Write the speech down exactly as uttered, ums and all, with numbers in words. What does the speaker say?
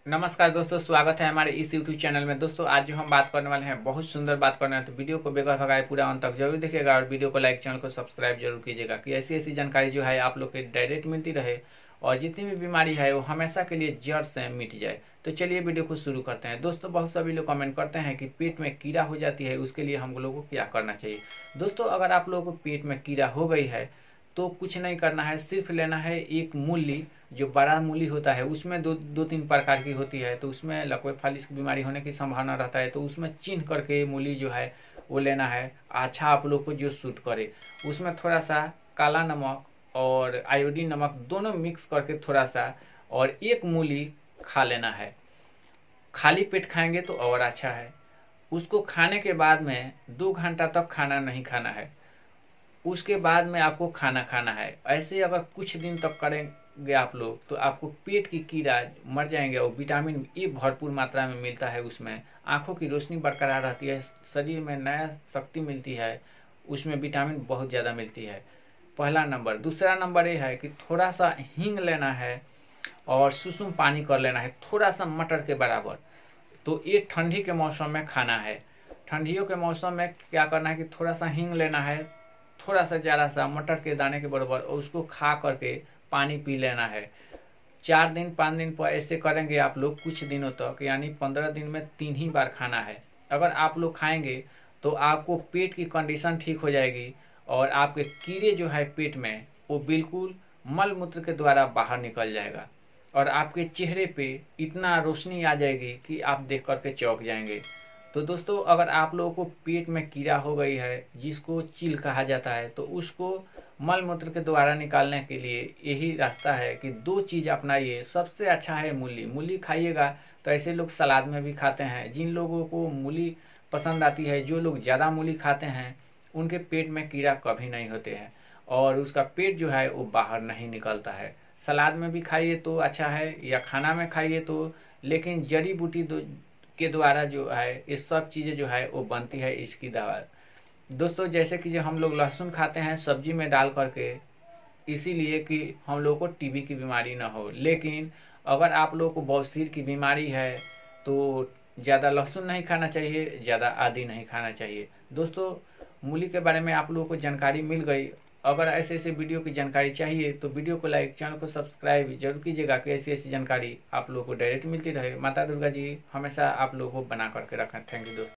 नमस्कार दोस्तों, स्वागत है हमारे इस यूट्यूब चैनल में। दोस्तों आज जो हम बात करने वाले हैं बहुत सुंदर बात करने वाले हैं, तो वीडियो को बेगर भगाए पूरा अंत तक जरूर देखिएगा और वीडियो को लाइक, चैनल को सब्सक्राइब जरूर कीजिएगा कि ऐसी ऐसी जानकारी जो है आप लोग के डायरेक्ट मिलती रहे और जितनी भी बीमारी है वो हमेशा के लिए जड़ से मिट जाए। तो चलिए वीडियो को शुरू करते हैं। दोस्तों बहुत सभी लोग कमेंट करते हैं कि पेट में कीड़ा हो जाती है, उसके लिए हम लोगों को क्या करना चाहिए। दोस्तों अगर आप लोगों को पेट में कीड़ा हो गई है तो कुछ नहीं करना है, सिर्फ लेना है एक मूली। जो बड़ा मूली होता है उसमें दो दो तीन प्रकार की होती है, तो उसमें लकवे फालिस की बीमारी होने की संभावना रहता है, तो उसमें चिन्ह करके मूली जो है वो लेना है। अच्छा आप लोग को जो सूट करे, उसमें थोड़ा सा काला नमक और आयोडीन नमक दोनों मिक्स करके थोड़ा सा और एक मूली खा लेना है। खाली पेट खाएंगे तो और अच्छा है। उसको खाने के बाद में दो घंटा तक खाना नहीं खाना है, उसके बाद में आपको खाना खाना है। ऐसे अगर कुछ दिन तक करेंगे आप लोग तो आपको पेट की कीड़ा मर जाएंगे और विटामिन ए भरपूर मात्रा में मिलता है। उसमें आंखों की रोशनी बरकरार रहती है, शरीर में नया शक्ति मिलती है, उसमें विटामिन बहुत ज़्यादा मिलती है। पहला नंबर। दूसरा नंबर ये है कि थोड़ा सा हींग लेना है और सुसुम पानी कर लेना है, थोड़ा सा मटर के बराबर। तो ये ठंडी के मौसम में खाना है। ठंडियों के मौसम में क्या करना है कि थोड़ा सा हींग लेना है, थोड़ा सा ज़रा सा मटर के दाने के बराबर, और उसको खा करके पानी पी लेना है। चार दिन पाँच दिन पर ऐसे करेंगे आप लोग कुछ दिनों तक, यानी पंद्रह दिन में तीन ही बार खाना है। अगर आप लोग खाएंगे तो आपको पेट की कंडीशन ठीक हो जाएगी और आपके कीड़े जो है पेट में वो बिल्कुल मल मूत्र के द्वारा बाहर निकल जाएगा और आपके चेहरे पे इतना रोशनी आ जाएगी कि आप देख करके चौंक जाएंगे। तो दोस्तों अगर आप लोगों को पेट में कीड़ा हो गई है, जिसको चील कहा जाता है, तो उसको मल मूत्र के द्वारा निकालने के लिए यही रास्ता है कि दो चीज़ अपनाइए। सबसे अच्छा है मूली। मूली खाइएगा तो ऐसे लोग सलाद में भी खाते हैं। जिन लोगों को मूली पसंद आती है, जो लोग ज़्यादा मूली खाते हैं, उनके पेट में कीड़ा कभी नहीं होते हैं और उसका पेट जो है वो बाहर नहीं निकलता है। सलाद में भी खाइए तो अच्छा है या खाना में खाइए तो, लेकिन जड़ी बूटी दो के द्वारा जो है ये सब चीज़ें जो है वो बनती है इसकी दवा। दोस्तों जैसे कि जो हम लोग लहसुन खाते हैं सब्जी में डाल करके, इसीलिए कि हम लोग को टीबी की बीमारी ना हो। लेकिन अगर आप लोग को बवासीर की बीमारी है तो ज़्यादा लहसुन नहीं खाना चाहिए, ज़्यादा आदि नहीं खाना चाहिए। दोस्तों मूली के बारे में आप लोगों को जानकारी मिल गई। अगर ऐसे ऐसे वीडियो की जानकारी चाहिए तो वीडियो को लाइक, चैनल को सब्सक्राइब जरूर कीजिएगा कि ऐसी ऐसी जानकारी आप लोगों को डायरेक्ट मिलती रहे। माता दुर्गा जी हमेशा आप लोगों को बना करके रखें। थैंक यू दोस्तों।